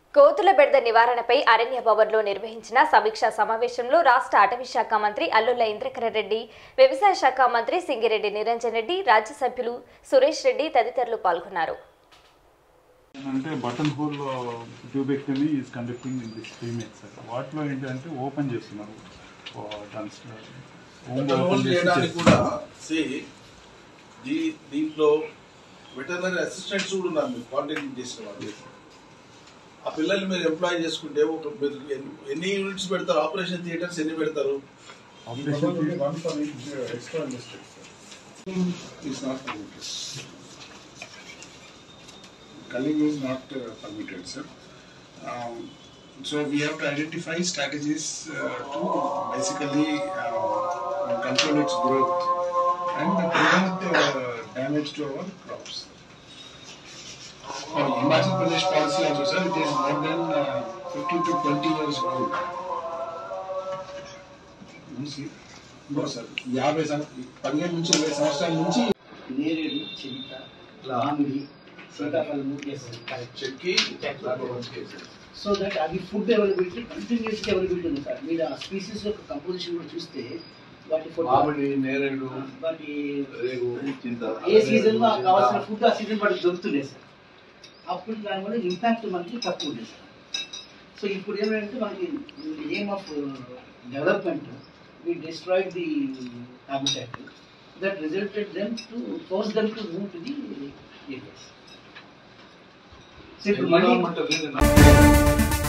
కోతుల బెడద నివారణపై అరణ్య భవన్లో నిర్వహించిన సమీక్షా సమావేశంలో రాష్ట్ర అటవీ శాఖ మంత్రి అల్లుల ఇంద్రకరణ్ రెడ్డి, వ్యవసాయ శాఖ మంత్రి సింగిరెడ్డి నిరంజన్ రెడ్డి, రాజ్య సభ్యులు సురేష్ రెడ్డి తదితరులు పాల్గొన్నారు. అంటే button hole tubectomy is conducting in this clinic sir. వాటిలో ఏంటంటే ఓపెన్ చేస్తున్నారు. దీంట్లో వెటర్నరీ అసిస్టెంట్స్ కూడా ఉన్నారు. మీరు కాంటాక్ట్ చేసిన వాళ్ళు ఆ పిల్లల్ని మీరు ఎంప్లాయ్ చేసుకుంటే మీరు ఎన్ని యూనిట్స్ పెడతారు? ఆపరేషన్ థియేటర్స్ ఎన్ని పెడతారు? Culling is not permitted, sir. So we have to identify strategies to basically control its growth and prevent damage to our crops. Himachal Pradesh policy also, sir, it is more than 15 to 20 years old. No, sir. 15 నుంచి 20 సంవత్సరాల నుంచి నేరేడు, చెవిట, మామిడి, సీతాఫలము చెక్కి so that అది food availability continuous availability ఉంది sir. మీరు ఆ స్పీసీస్ యొక్క కంపోజిషన్ కూడా చూస్తే వాటి మామిడి, నేరేడు, వాటి చింత ఏ సీజన్ లో కావాల్సిన ఫుడ్ ఆ సీజన్ వాటికి దొరుకుతుండే సార్. అప్పుడు దానివల్ల ఇంపాక్ట్ మనకి తక్కువ ఉంది సార్. సో ఇప్పుడు ఏమంటే మనకి aim of development we destroyed the habitat that resulted them to force them to move to the areas. So,